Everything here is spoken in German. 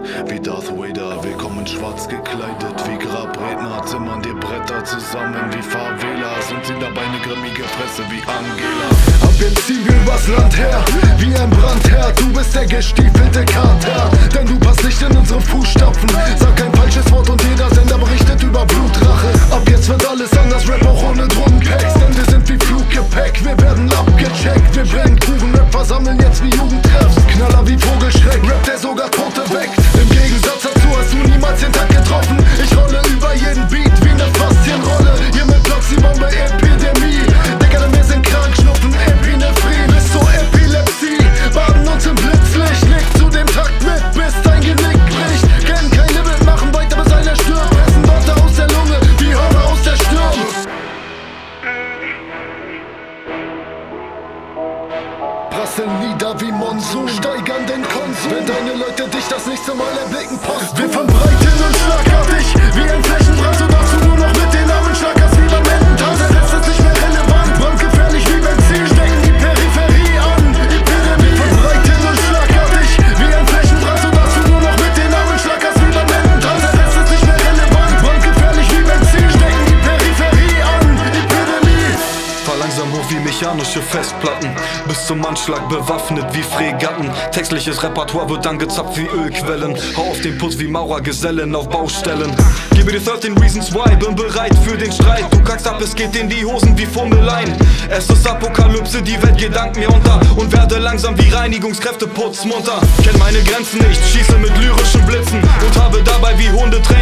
wie Darth Vader. Willkommen schwarz gekleidet, wie Grabredner. Zimmern dir Bretter zusammen wie Favelas und ziehen dabei eine grimmige Fresse wie Angela. Ab jetzt ziehen wir übers Land her, wie ein Brandherd. Du bist der gestiefelte Kater, denn du passt nicht in unsere Fußstapfen. Sag kein falsches Wort und jeder Sender berichtet über Blutrache. Ab jetzt wird alles anders, Rap auch ohne Drogenpacks, denn wir sind wie Fluggepäck, wir werden abgecheckt. Wir brennen Kuchen, Rap versammeln jetzt wie Jugendtreffs. Knaller wie Vogelschreck, Rap der sogar Tote weckt. Im Gegensatz dazu hast du niemals den Tag getroffen. Ich rolle über jeden Beat wie ne Faszienrolle. Hier mit Platz die Bombe Epidemie. Digga, denn wir sind krank, Schnupfen, Epinephrin bis zur Epilepsie. Baden uns im Blitzlicht, leg zu dem Takt mit, bis dein Genick bricht. Kennen kein Limit, machen weiter bis einer stirbt. Essen Worte aus der Lunge, wie Hörner aus der Stirn. Prasseln nieder wie Monsun, steigern den Konsum. Wenn deine Leute dich das nächste Mal erblicken, Post. Wir verbreiten uns schlagartig wie ein Flächenbrand, sodass du nur noch mit den Armen schlackerst wie beim Ententanz. Der Rest ist nicht mehr relevant, brandgefährlich wie Benzin, stecken die Peripherie an. Epidemie. Wir verbreiten uns schlagartig wie ein Flächenbrand, sodass du nur noch mit den Armen schlackerst wie beim Ententanz. Der Rest ist nicht mehr relevant, brandgefährlich wie Benzin, stecken die Peripherie an. Epidemie. Fahr langsam hoch wie mechanische Festplatten, bis zum Anschlag bewaffnet wie Fregatten. Textliches Repertoire wird angezapft wie Ölquellen. Hau auf den Putz wie Maurergesellen auf Baustellen. Gebe dir 13 Reasons Why, bin bereit für den Streit. Du kackst ab, es geht in die Hosen wie Fummelein. Es ist Apokalypse, die Welt geht dank mir unter und werde langsam wie Reinigungskräfte putzmunter. Kenn meine Grenzen nicht, schieße mit lyrischen Blitzen und habe dabei wie Hunde